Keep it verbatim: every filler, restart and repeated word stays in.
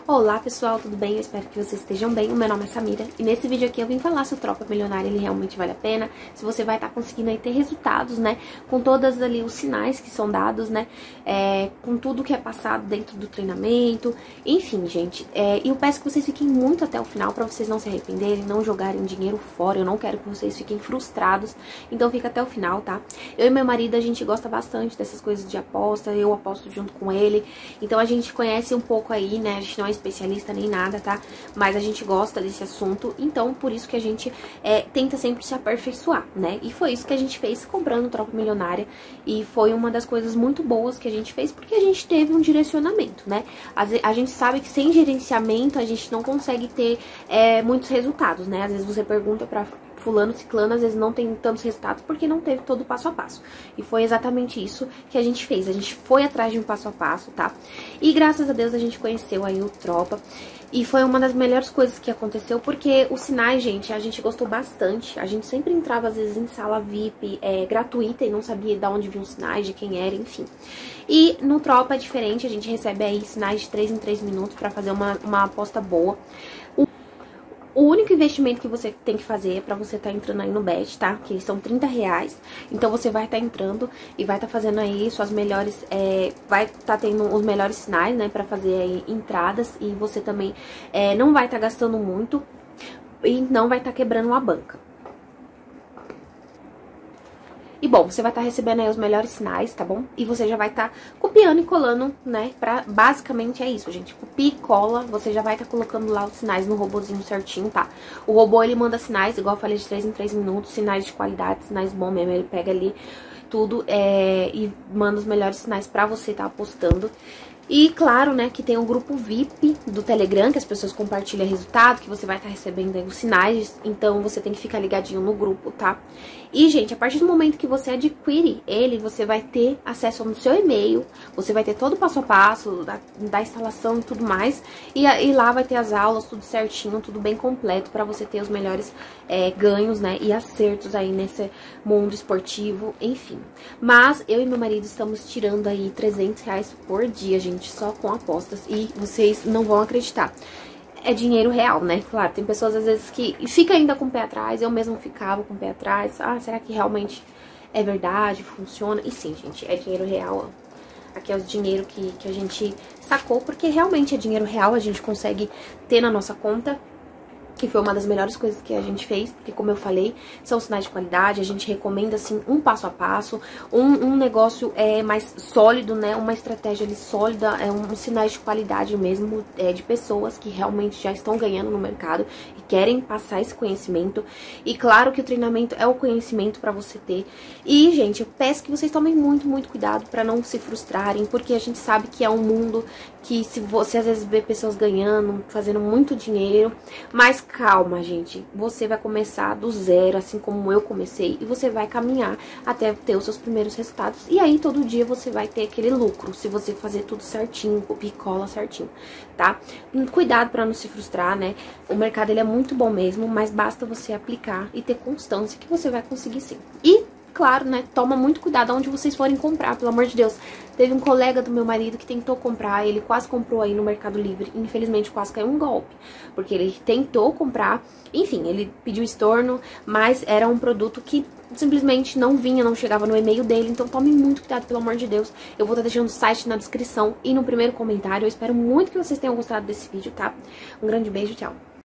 Olá pessoal, tudo bem? Eu espero que vocês estejam bem. O meu nome é Samira e nesse vídeo aqui eu vim falar se o Tropa Milionária ele realmente vale a pena, se você vai estar tá conseguindo aí ter resultados, né, com todos ali os sinais que são dados, né, é, com tudo que é passado dentro do treinamento, enfim, gente. É, e eu peço que vocês fiquem muito até o final pra vocês não se arrependerem, não jogarem dinheiro fora. Eu não quero que vocês fiquem frustrados, então fica até o final, tá? Eu e meu marido, a gente gosta bastante dessas coisas de aposta, eu aposto junto com ele, então a gente conhece um pouco aí, né, a gente não é especialista nem nada, tá? Mas a gente gosta desse assunto, então por isso que a gente é, tenta sempre se aperfeiçoar, né? E foi isso que a gente fez comprando Tropa Milionária, e foi uma das coisas muito boas que a gente fez, porque a gente teve um direcionamento, né? A, a gente sabe que sem gerenciamento a gente não consegue ter é, muitos resultados, né? Às vezes você pergunta pra fulano, ciclano, às vezes não tem tantos resultados porque não teve todo o passo a passo. E foi exatamente isso que a gente fez. A gente foi atrás de um passo a passo, tá? E graças a Deus a gente conheceu aí o Tropa. E foi uma das melhores coisas que aconteceu, porque os sinais, gente, a gente gostou bastante. A gente sempre entrava, às vezes, em sala V I P é, gratuita e não sabia de onde vinham os sinais, de quem era, enfim. E no Tropa é diferente, a gente recebe aí sinais de três em três minutos pra fazer uma, uma aposta boa. O único investimento que você tem que fazer é pra você estar tá entrando aí no bet, tá? Que são trinta reais. Então você vai estar tá entrando e vai estar tá fazendo aí suas melhores... É, vai estar tá tendo os melhores sinais, né? Pra fazer aí entradas. E você também é, não vai estar tá gastando muito e não vai estar tá quebrando uma banca. E bom, você vai estar tá recebendo aí os melhores sinais, tá bom? E você já vai estar tá copiando e colando, né? Pra, basicamente é isso, gente. Copia e cola, você já vai estar tá colocando lá os sinais no robozinho certinho, tá? O robô, ele manda sinais, igual eu falei, de três em três minutos, sinais de qualidade, sinais bons mesmo. Ele pega ali tudo é, e manda os melhores sinais pra você estar tá apostando. E claro, né, que tem um grupo V I P do Telegram, que as pessoas compartilham resultado, que você vai estar tá recebendo aí os sinais, então você tem que ficar ligadinho no grupo, tá? E, gente, a partir do momento que você adquire ele, você vai ter acesso no seu e-mail, você vai ter todo o passo a passo da, da instalação e tudo mais, e, e lá vai ter as aulas, tudo certinho, tudo bem completo, pra você ter os melhores é, ganhos, né, e acertos aí nesse mundo esportivo, enfim. Mas eu e meu marido estamos tirando aí trezentos reais por dia, gente, só com apostas, e vocês não vão acreditar. É dinheiro real, né? Claro, tem pessoas às vezes que fica ainda com o pé atrás, eu mesmo ficava com o pé atrás. Ah, será que realmente é verdade, funciona? E sim, gente, é dinheiro real. Aqui é o dinheiro que, que a gente sacou, porque realmente é dinheiro real, a gente consegue ter na nossa conta. Que foi uma das melhores coisas que a gente fez, porque como eu falei, são sinais de qualidade, a gente recomenda, assim, um passo a passo, um, um negócio é, mais sólido, né, uma estratégia ali sólida, é um, um sinais de qualidade mesmo, é, de pessoas que realmente já estão ganhando no mercado e querem passar esse conhecimento. E claro que o treinamento é o conhecimento pra você ter. E, gente, eu peço que vocês tomem muito, muito cuidado pra não se frustrarem, porque a gente sabe que é um mundo que se você às vezes vê pessoas ganhando, fazendo muito dinheiro, mas calma, gente, você vai começar do zero, assim como eu comecei, e você vai caminhar até ter os seus primeiros resultados, e aí todo dia você vai ter aquele lucro, se você fazer tudo certinho, copia e cola certinho, tá? Cuidado pra não se frustrar, né? O mercado, ele é muito bom mesmo, mas basta você aplicar e ter constância que você vai conseguir sim. E claro, né, toma muito cuidado onde vocês forem comprar, pelo amor de Deus. Teve um colega do meu marido que tentou comprar, ele quase comprou aí no Mercado Livre, infelizmente quase caiu um golpe, porque ele tentou comprar, enfim, ele pediu estorno, mas era um produto que simplesmente não vinha, não chegava no e-mail dele, então tome muito cuidado, pelo amor de Deus. Eu vou estar deixando o site na descrição e no primeiro comentário. Eu espero muito que vocês tenham gostado desse vídeo, tá? Um grande beijo, tchau!